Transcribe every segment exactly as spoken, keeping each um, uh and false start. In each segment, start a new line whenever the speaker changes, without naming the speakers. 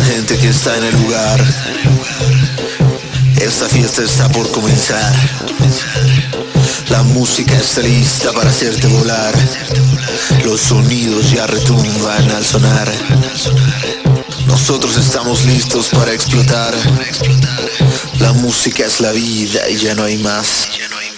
gente que está en el lugar. Esta fiesta está por comenzar. La música está lista para hacerte volar. Los sonidos ya retumban al sonar. Nosotros estamos listos para explotar. La música es la vida y ya no hay más.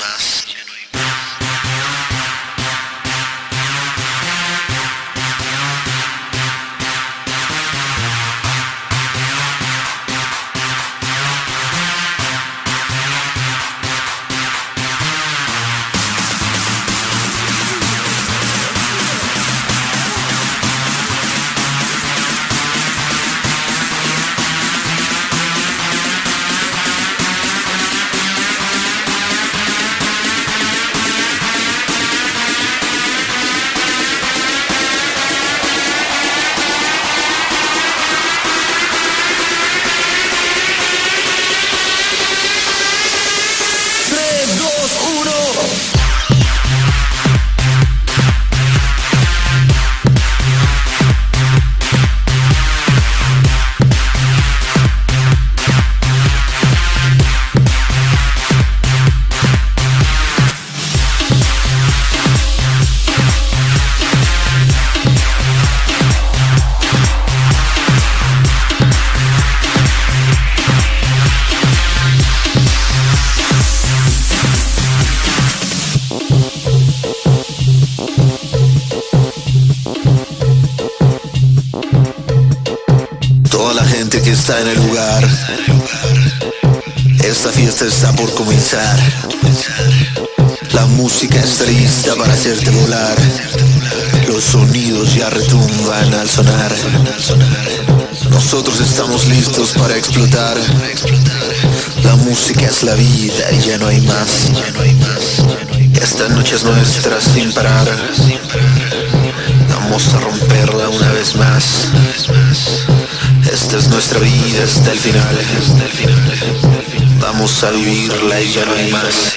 Toda la gente que está en el lugar. Esta fiesta está por comenzar. La música está lista para hacerte volar. Los sonidos ya retumban al sonar. Nosotros estamos listos para explotar. La música es la vida y ya no hay más. Esta noche es nuestra sin parar. Vamos a romperla una vez más. Esta es nuestra vida hasta el final. Vamos a vivirla y ya no hay más.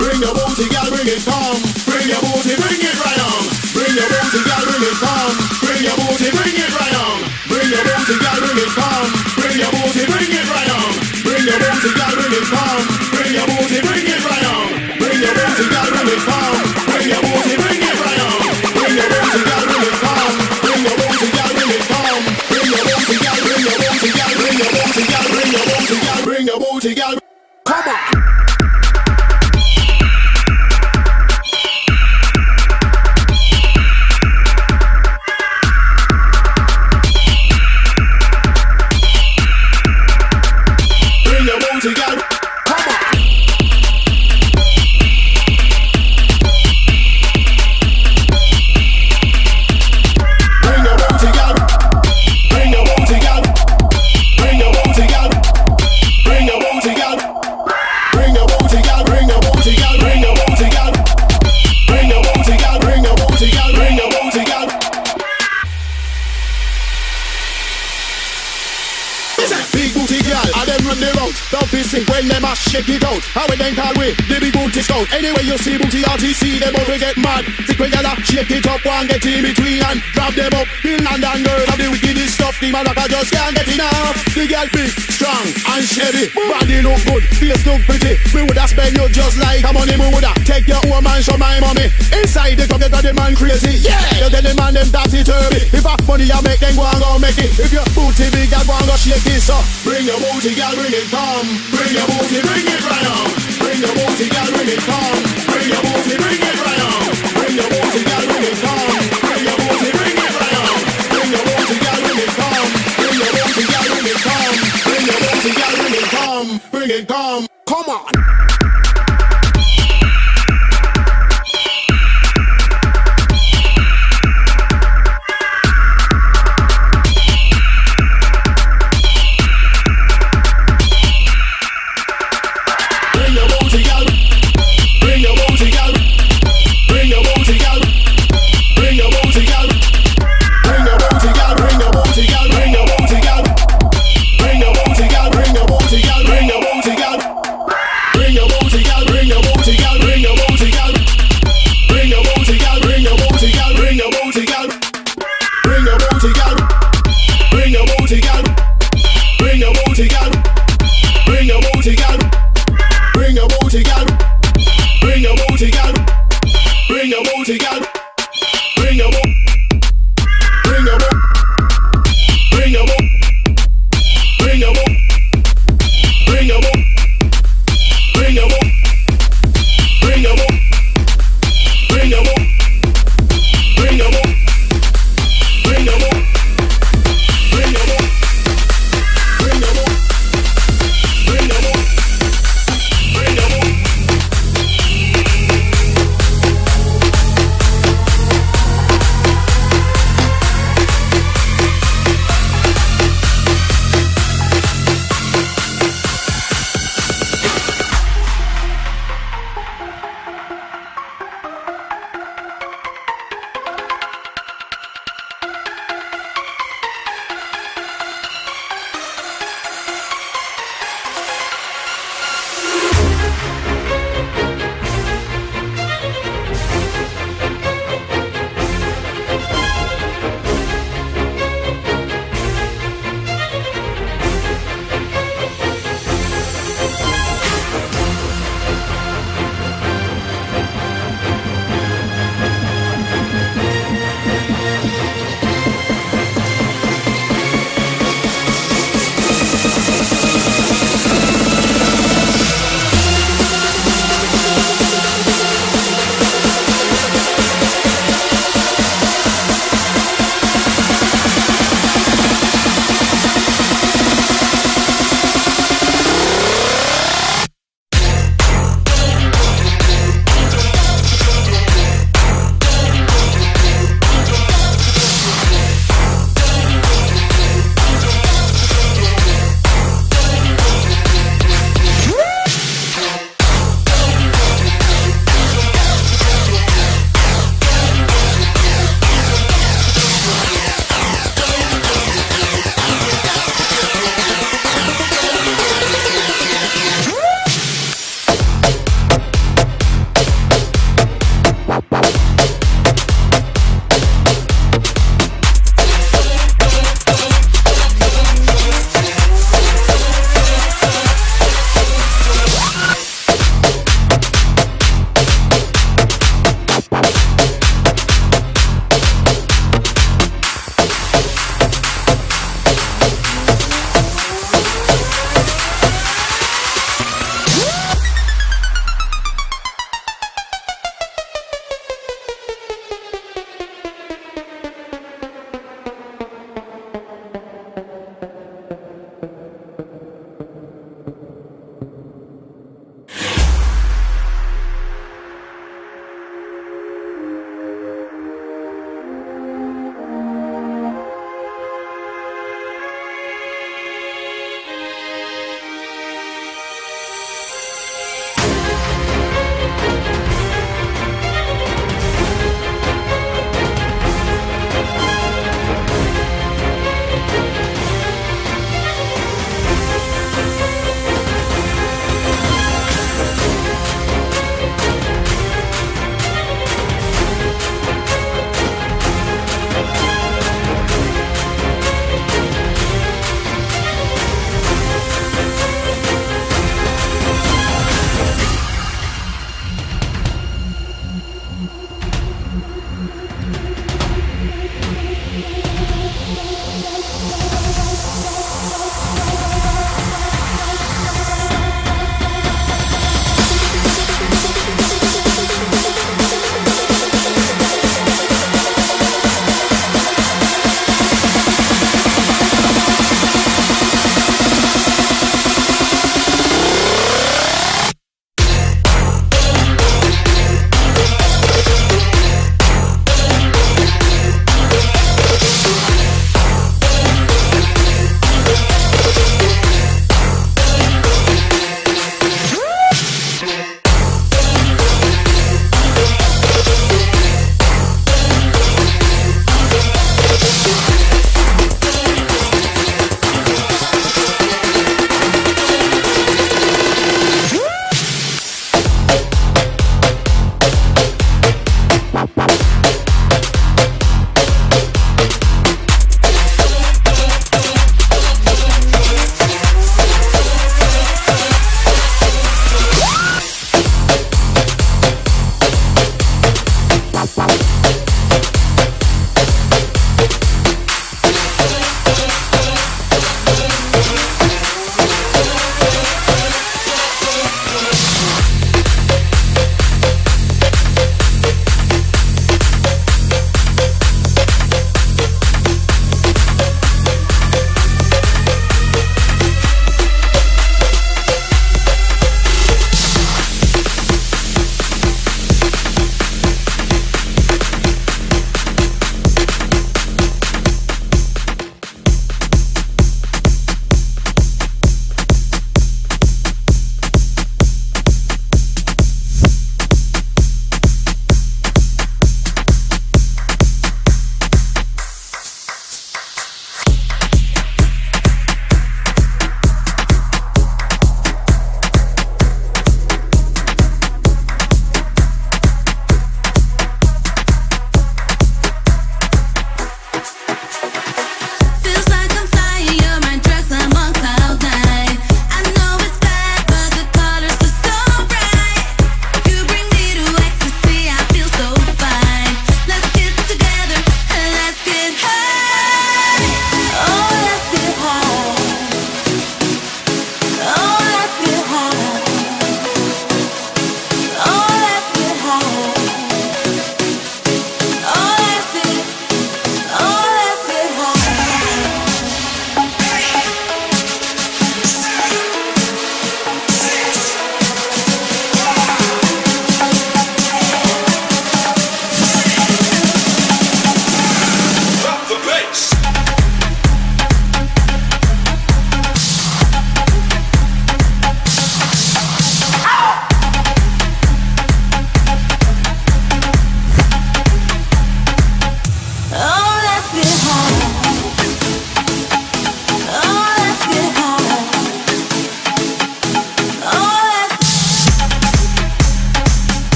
Bring your booty, girl, bring it come. Bring your booty, bring it right on. Bring your booty, girl, bring it come. Bring your booty, bring it right on. Bring your booty, girl, bring it come. Bring your booty, bring it right on. Bring your booty, girl, bring it come. Bring your booty, bring it right on. Bring your booty, girl, bring it come. Bring your booty, bring it right on. Bring your booty, girl, bring it come. Bring your booty, girl, bring it come. Bring your booty, girl, bring your booty, girl, bring your booty, girl, bring your booty, girl, bring your booty, girl. Come on. When them a shake it out, how we then call we the big booty scout. Anyway you see booty R T C, them all we get mad. Think we gotta shake it up, one get in between and grab them up. Bill and and girls have the wickedest stuff. The man like I just can't get enough. The girl big, strong and shabby, body look good, face look pretty. We woulda spend you just like a money. We woulda take your own man, show my mommy. Inside the club, they got the man crazy. Yeah, you tell the man them dirty turby. If I money you make them go and go make it. If your booty big, you go and go shake it. So bring your booty, girl, bring it come. Bring your booty, bring it right on. Bring your booty, girl, bring it come. Bring your booty, bring it right on. Bring your booty, girl, bring it come. Bring your booty, bring it right on. Bring your booty, girl, bring it come. Bring your booty, girl, bring it come. Bring your booty, girl, bring it come. Bring it come. Come on. Bring your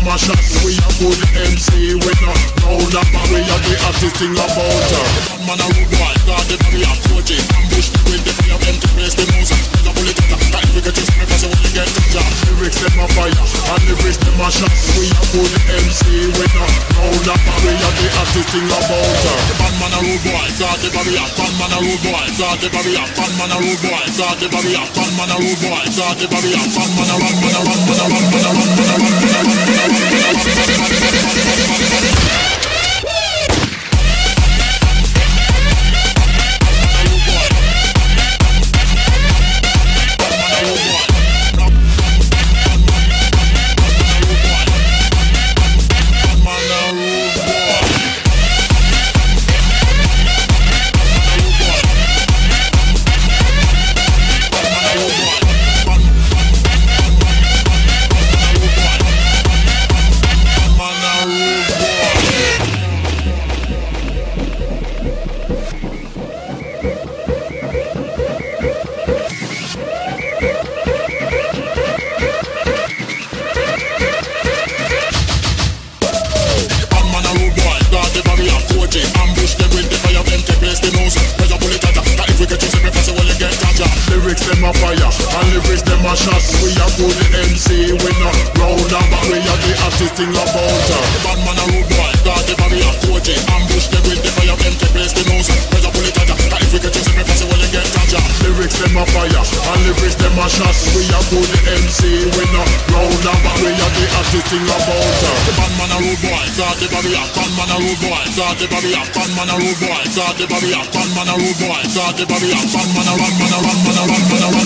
them a shot. We a good M C, we no round up, and we a the hottest thing about her. Bad man a rude boy, God the very a coach. Ambush with the fire, them to place the mouse. There's a bullet in the time, we can just make us when we get to job. Lyrics them a fire, and lyrics them a shot. We a good M C, we no round up, and we a the hottest thing about her. Bad man a rude boy, God the very a bad man a rude boy, God the very a bad man a rude boy, God the very a bad man a rude boy, God the very a bad man a run man a run man a run man a run man a run man a run man a run man a run. Lyrics them a fire, and lyrics them a shot. We a good M C, we no round up, but we a the hottest thing about her. Bad man a rude boy, God the very a coach. Ambush them with the fire, them to place the nose. Where's a bullet at her? If we can choose every person, well you get touched. Lyrics them a fire, and lyrics them a shot. We a good M C, we no round up, but we a the hottest thing about her. Bad man a rude boy, God the very a bad man a rude boy, God the very a bad man a rude boy, God the very a bad man a rude boy, God the very a bad man a run man a run man a run man a run.